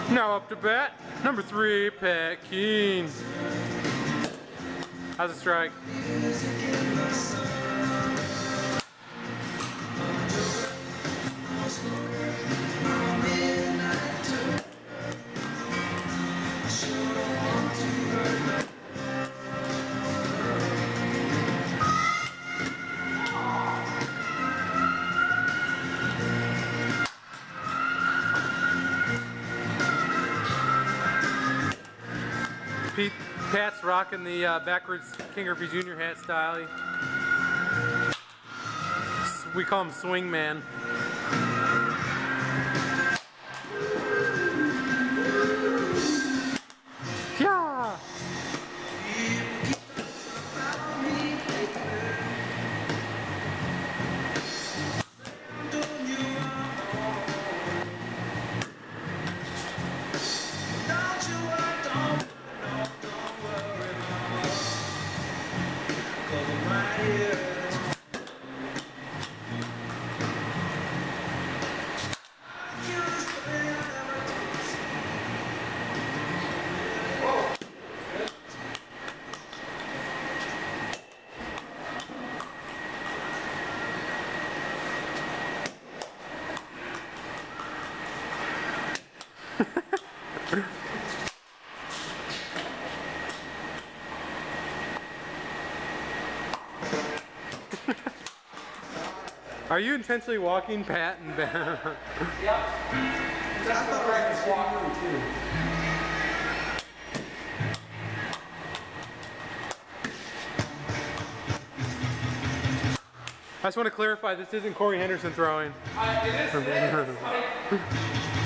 Now up to bat, number 3, Pat Keane. How's a strike? Pat's rocking the backwards King Griffey Jr. hat style. We call him Swing Man. Yeah. Are you intentionally walking Pat and Ben? Yep. That's the practice walking too. I just want to clarify, this isn't Corey Henderson throwing. It is.